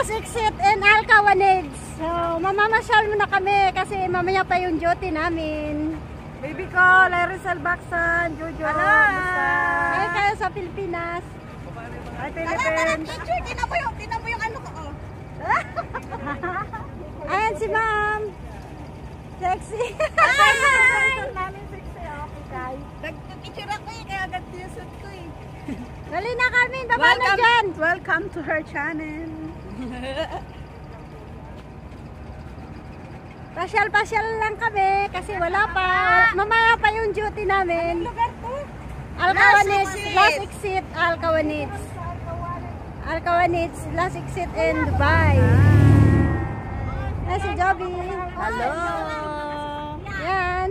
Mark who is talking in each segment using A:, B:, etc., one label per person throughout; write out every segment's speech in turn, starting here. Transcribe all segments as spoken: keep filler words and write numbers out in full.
A: last exit in Alcawanits. So, mamamasyal muna kami kasi mamaya pa yung duty namin.
B: Baby ko, Laricel Baksan, Jojo.
A: Hello! Ay, kayo sa Pilipinas.
B: Ay, Philippines.
C: Teacher, tinan mo yung, tinan mo yung ano ko. Oh.
A: Ayan si ma'am. Sexy.
B: Hi! Namin sexy, okay guys.
C: Nag-picture ako eh, kaya ganito yung suit ko eh.
A: Dali na Carmen, baba na dyan.
B: Welcome to her channel.
A: Pasyal-pasyal lang kami kasi wala pa. Mamaya pa yung duty namin.
C: Lugar to?
A: Alcawanits, last exit, Alcawanits. Alcawanits, last exit in Dubai. Ay, si Joby.
B: Hello.
A: Yan.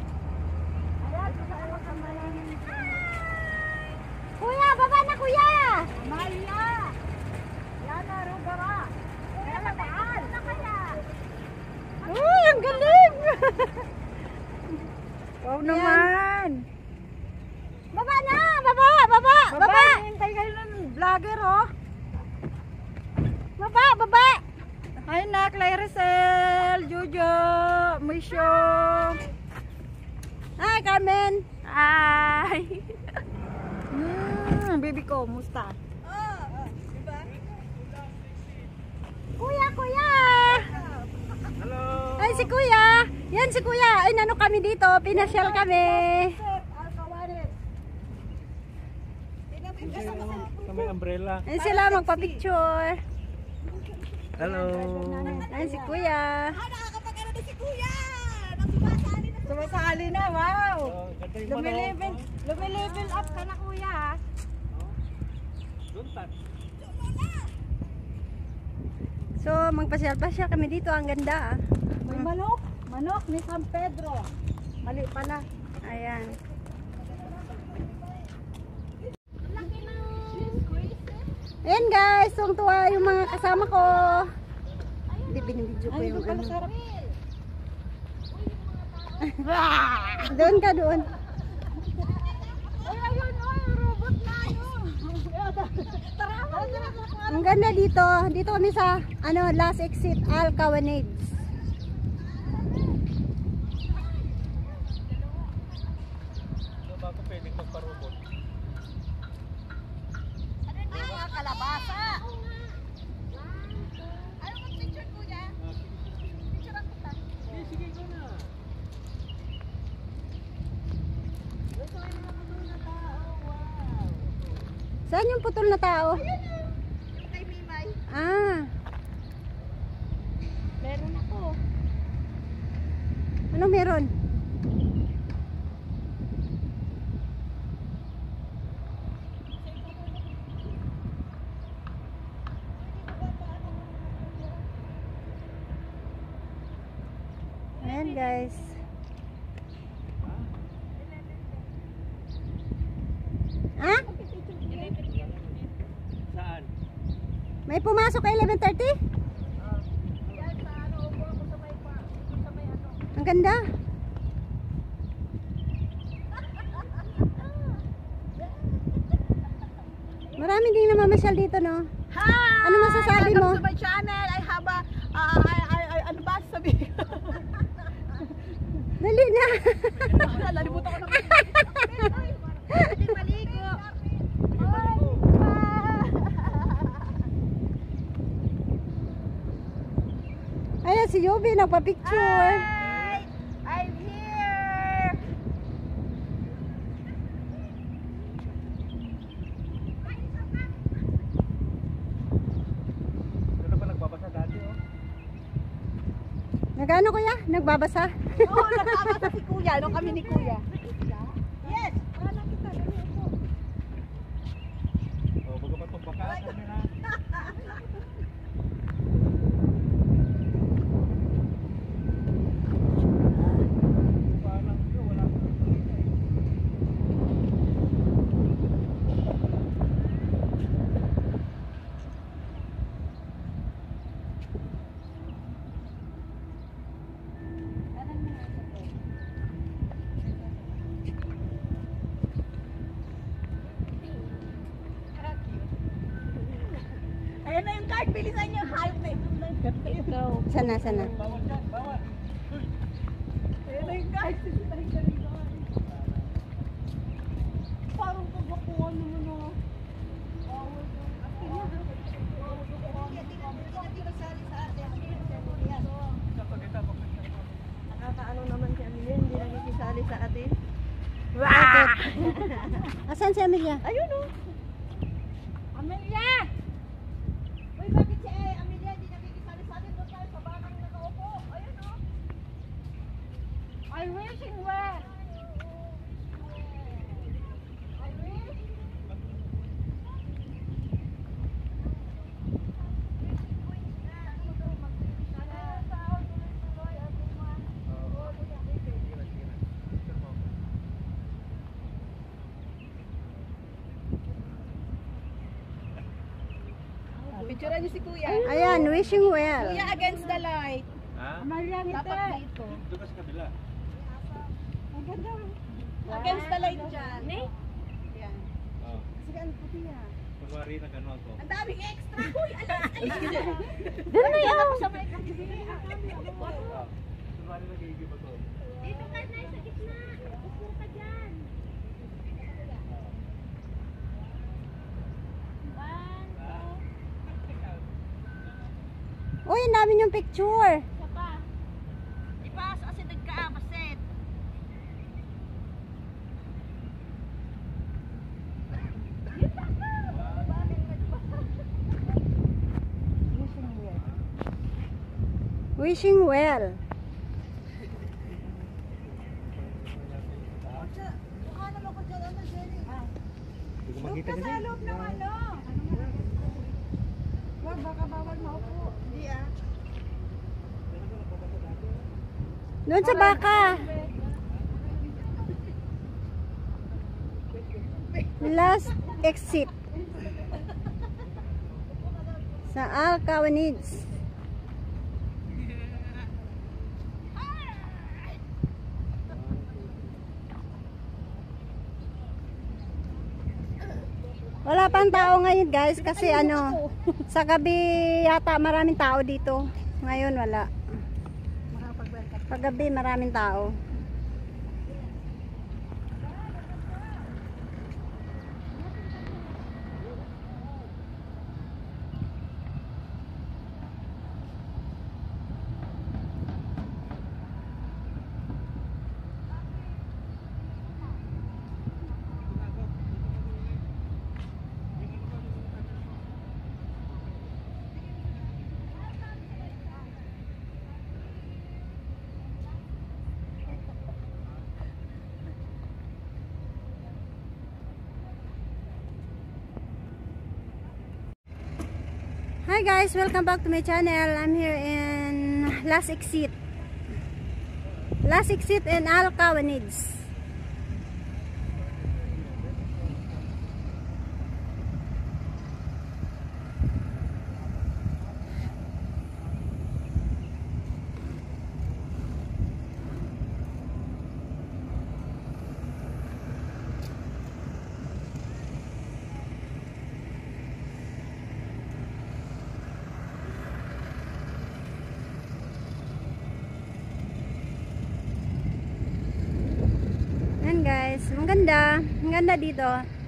A: Kuya, baba na kuya.
C: Malia! Yana Rugara! Kaya mataan na kaya!
A: Uy, ang galing.
B: Wow naman.
A: Baba na, baba, baba, baba.
B: Hintay kayo ng vlogger oh.
A: Baba, baba.
B: Hi na, Claricel, Jojo, Misho.
A: Hi, Carmen.
B: Hi. Hmm, baby ko, musta?
C: Oh, oh, diba?
A: Kuya, kuya.
D: Hello!
A: Ay, si kuya. Yan si kuya. Ay, nano kami dito. Pinasyal kami.
D: Sa may umbrella.
A: Ay, sila magpa-picture.
D: Hello!
A: Ay, si kuya.
C: Ah, nakakapag-ano na si Kuya! Nakapasali na.
B: Sumasali na, wow.
D: Oh, ganda yung
B: Lumilevel,
D: manok.
B: lumilevel up ka na kuya ha.
D: Doon tat.
A: So, magpasyal-pasyal kami dito. Ang ganda. ah.
B: May manok, manok ni San Pedro. Mali pala.
A: Ayan. Ayan guys. Tuwang-tuwa yung mga kasama ko. Hindi, binibidyo ko yung ano. Doon ka doon.
B: Ay, ayun, ay, robot na yun.
A: Ang ganda dito. Dito kami sa ano last exit Alcawanits.
D: Ano ba ako pwedeng magparobot?
C: Ano na mga kalabasa? Ano ang picture Kuya? Picture ako ta.
D: Sige, sige ko na.
A: Saan yung putol na tao?
C: Yung kay Mimay.
A: Ah,
C: Meron ako.
A: ano meron? Ayan guys. Ah?
D: Saan?
A: May pumasok kay eleven thirty?
C: Yan sa ano, upo ako sa may pa. Sa may ano.
A: Ang ganda. Marami ding namamasyal dito, no?
B: Hi!
A: Ano masasabi mo?
B: Welcome to my channel. I have a, uh, I, I, I, ano ba sabihin?
A: Dali na.
B: Nalimutan ko na.
C: Hindi maligo.
A: Ayan si Yobi, nagpa-picture.
B: Hi! I'm here!
D: Ano ba nagbabasa dati oh?
A: Nagano kuya? Nagbabasa?
B: Oo, nagkakata si Kuya. Nung kami ni Kuya. Yes! Wala kita. Dali ako.
D: Oh, bago pa itong baka kami na. Parang yun, wala ko.
B: Ayan na yung card, bilisan niyo. Hayop na yun.
C: Ikaw.
A: Sana, sana.
D: Bawal dyan, bawal. Uy,
B: Ayan na yung card, bilisan niyo rin card. Parang pagbakuhan naman o. Bawal ka.
D: ito, kita, pagkita.
C: Nakakaano naman si Amelia, hindi nakikisali sa atin.
A: Bakit? Asan si Amelia?
C: Ayun o.
B: Amelia! Uy, bakit si eh, Amelia hindi nakikisali sa atin? Doon tayo sa bakang nakaupo. Ayun o. I wish in well. I wish. Picturean niyo si Kuya.
A: Ayan, wishing well.
B: Kuya against the light.
D: Ha?
B: Dapat dito.
D: Ito ka sa kabila.
B: Against the light dyan.
D: Oh.
A: Sige, ano puti ah.
D: Kunwari na gano'n ako.
B: Ang daming extra. Uy, alas, alas.
A: Doon na yun.
B: Sa may kapili.
D: Ah, kunwari na gigib ako.
B: Dito ka na sa gitna. Upo ka dyan.
A: Uy, ang dami yung picture.
B: Isa pa. Ipas, kasi nagkaabaset.
A: Wishing well.
B: Mukha naman ko dyan. Ano, Jenny?
D: Hindi ko makita kasi.
B: Loob ng ano? Wag, baka bawal maupo. Hindi ah.
A: Doon sa baka. Last exit. Sa Alcawanids. Wala pang tao ngayon guys kasi ano sa gabi yata maraming tao dito. Ngayon wala. Paggabi maraming tao. Hi guys, welcome back to my channel. I'm here in Last Exit. Last Exit in Alcawanids. Yan guys, ang ganda. Ang ganda dito.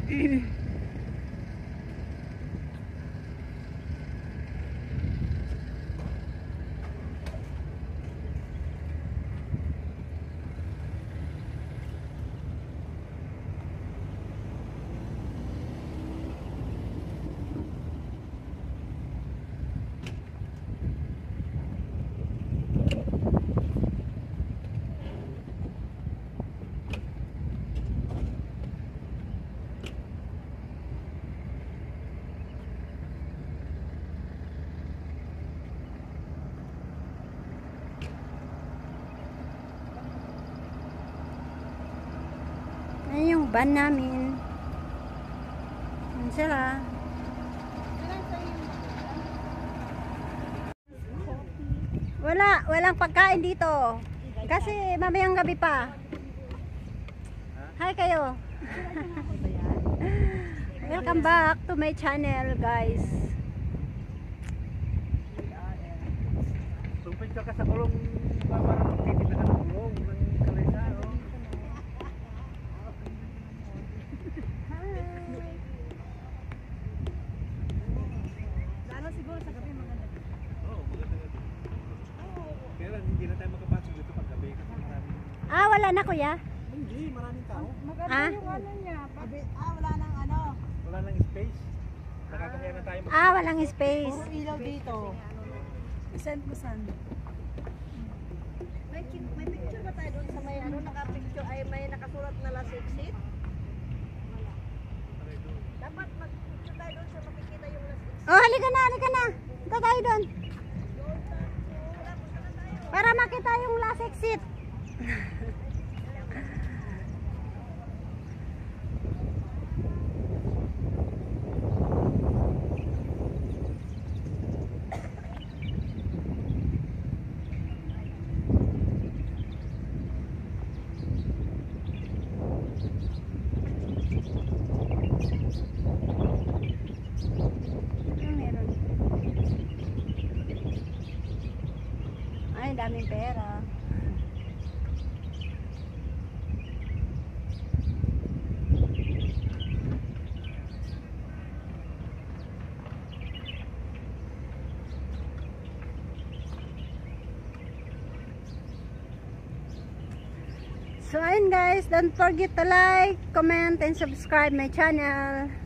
A: Ayan yung van namin. Ayan sila. Wala, walang pagkain dito. Kasi mamayang gabi pa. Hi kayo. Welcome back to my channel, guys.
D: Punta ka sa kulong, parang titinda ka ng kulong ng kalesa, no?
B: Lalo siguro sa gabi maganda.
D: Oo, maganda nga dito. Kaya lang, hindi na tayo makapasok dito pag gabi kasi maraming...
A: Ah, wala na kuya.
D: Hindi, maraming tao.
B: Maganda
A: Ah?
B: yung ano niya. Pag, ah, wala nang ano.
D: Wala nang space. Nakakaya na tayo mag-
A: Ah, walang space.
B: Puro ilaw dito. Send mo saan?
C: May, kin- may picture ba tayo doon sa may ano, naka-picture, ay may nakasulat na last exit? Dapat mag-picture tayo doon sa makikita yung last exit.
A: Oh, halika na, halika na. Ito tayo doon. Para makita yung last exit. Ano meron? Ay, daming pera. So ayun guys, don't forget to like, comment, and subscribe my channel.